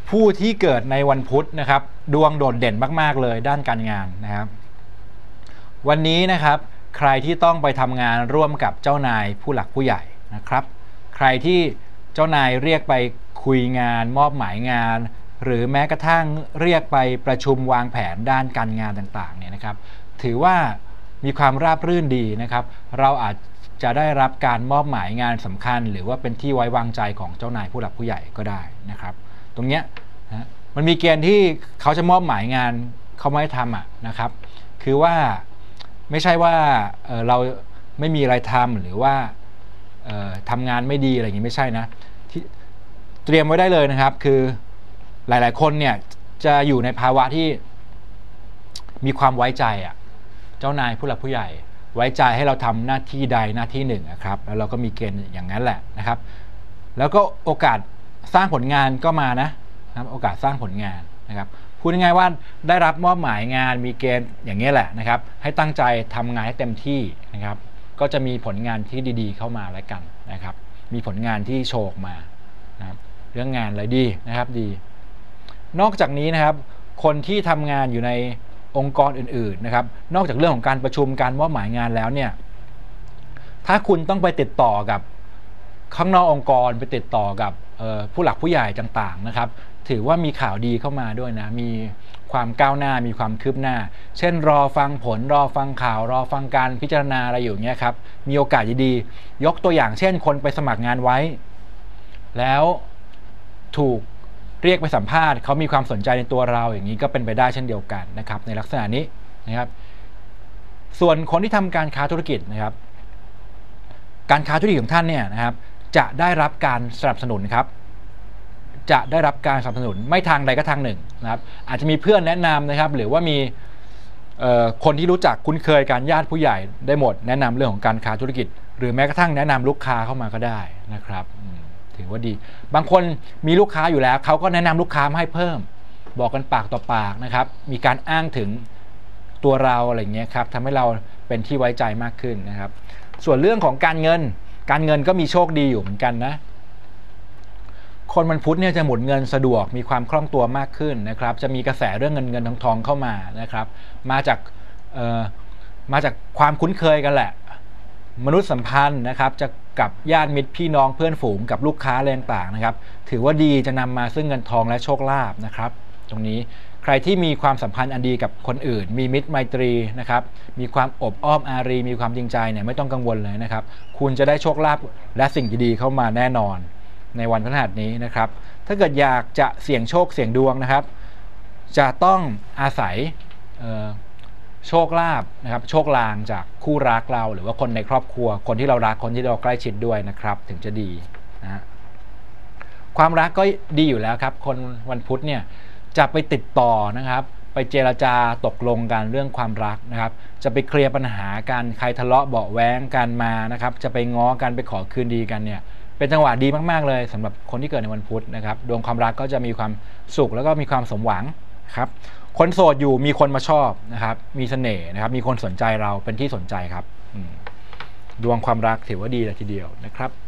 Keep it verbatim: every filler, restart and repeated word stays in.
ผู้ที่เกิดในวันพุธนะครับดวงโดดเด่นมากๆเลยด้านการงานนะครับวันนี้นะครับใครที่ต้องไปทำงานร่วมกับเจ้านายผู้หลักผู้ใหญ่นะครับใครที่เจ้านายเรียกไปคุยงานมอบหมายงานหรือแม้กระทั่งเรียกไปประชุมวางแผนด้านการงานต่างๆเนี่ยนะครับถือว่ามีความราบรื่นดีนะครับเราอาจจะได้รับการมอบหมายงานสำคัญหรือว่าเป็นที่ไว้วางใจของเจ้านายผู้หลักผู้ใหญ่ก็ได้นะครับตรงเนี้ยนะมันมีเกณฑ์ที่เขาจะมอบหมายงานเขาไม่ทำอ่ะนะครับคือว่าไม่ใช่ว่า เ, เราไม่มีอะไรทำหรือว่าทำงานไม่ดีอะไรอย่างนี้ไม่ใช่นะที่เตรียมไว้ได้เลยนะครับคือหลายๆคนเนี่ยจะอยู่ในภาวะที่มีความไว้ใจอ่ะเจ้านายผู้หลักผู้ใหญ่ไว้ใจให้เราทำหน้าที่ใดหน้าที่หนึ่งนะครับแล้วเราก็มีเกณฑ์อย่างนั้นแหละนะครับแล้วก็โอกาสสร้างผลงานก็มานะครับโอกาสสร้างผลงานนะครับพูดง่ายๆว่าได้รับมอบหมายงานมีเกณฑ์อย่างนี้แหละนะครับให้ตั้งใจทำงานให้เต็มที่นะครับก็จะมีผลงานที่ดีๆเข้ามาแล้วกันนะครับมีผลงานที่โชว์ออกมานะครับเรื่องงานอะไรดีนะครับดีนอกจากนี้นะครับคนที่ทำงานอยู่ในองค์กรอื่นๆนะครับนอกจากเรื่องของการประชุมการมอบหมายงานแล้วเนี่ยถ้าคุณต้องไปติดต่อกับข้างนอกองค์กรไปติดต่อกับผู้หลักผู้ใหญ่ต่างๆนะครับถือว่ามีข่าวดีเข้ามาด้วยนะมีความก้าวหน้ามีความคืบหน้าเช่นรอฟังผลรอฟังข่าวรอฟังการพิจารณาอะไรอยู่เงี้ยครับมีโอกาสดีๆยกตัวอย่างเช่นคนไปสมัครงานไว้แล้วถูกเรียกไปสัมภาษณ์เขามีความสนใจในตัวเราอย่างนี้ก็เป็นไปได้เช่นเดียวกันนะครับในลักษณะนี้นะครับส่วนคนที่ทำการค้าธุรกิจนะครับการค้าธุรกิจของท่านเนี่ยนะครับจะได้รับการสนับสนุนครับจะได้รับการสนับสนุนไม่ทางใดก็ทางหนึ่งนะครับอาจจะมีเพื่อนแนะนำนะครับหรือว่ามีคนที่รู้จักคุ้นเคยการญาติผู้ใหญ่ได้หมดแนะนำเรื่องของการค้าธุรกิจหรือแม้กระทั่งแนะนำลูกค้าเข้ามาก็ได้นะครับถือว่าดีบางคนมีลูกค้าอยู่แล้วเขาก็แนะนำลูกค้ามาให้เพิ่มบอกกันปากต่อปากนะครับมีการอ้างถึงตัวเราอะไรเงี้ยครับทำให้เราเป็นที่ไว้ใจมากขึ้นนะครับส่วนเรื่องของการเงินการเงินก็มีโชคดีอยู่เหมือนกันนะคนวันพุธเนี่ยจะหมุนเงินสะดวกมีความคล่องตัวมากขึ้นนะครับจะมีกระแสเรื่องเงินเงินทองทองเข้ามานะครับมาจากเอ่อมาจากความคุ้นเคยกันแหละมนุษยสัมพันธ์นะครับจะกับญาติมิตรพี่น้องเพื่อนฝูงกับลูกค้าอะไรต่างๆนะครับถือว่าดีจะนำมาซึ่งเงินทองและโชคลาภนะครับตรงนี้ใครที่มีความสัมพันธ์อันดีกับคนอื่นมีมิตรไมตรีนะครับมีความอบอ้อมอารีมีความจริงใจเนี่ยไม่ต้องกังวลเลยนะครับคุณจะได้โชคลาภและสิ่งดีๆเข้ามาแน่นอนในวันพฤหัสนี้นะครับถ้าเกิดอยากจะเสี่ยงโชคเสี่ยงดวงนะครับจะต้องอาศัยโชคลาภนะครับโชคลางจากคู่รักเราหรือว่าคนในครอบครัวคนที่เรารักคนที่เราใกล้ชิดด้วยนะครับถึงจะดีนะฮะความรักก็ดีอยู่แล้วครับคนวันพุธเนี่ยจะไปติดต่อนะครับไปเจรจาตกลงกันเรื่องความรักนะครับจะไปเคลียร์ปัญหากันใครทะเลาะเบาแว้งกันมานะครับจะไปง้อกันไปขอคืนดีกันเนี่ยเป็นจังหวะดีมากๆเลยสำหรับคนที่เกิดในวันพุธนะครับดวงความรักก็จะมีความสุขแล้วก็มีความสมหวังครับคนโสดอยู่มีคนมาชอบนะครับมีเสน่ห์นะครับมีคนสนใจเราเป็นที่สนใจครับดวงความรักถือว่าดีเลยทีเดียวนะครับ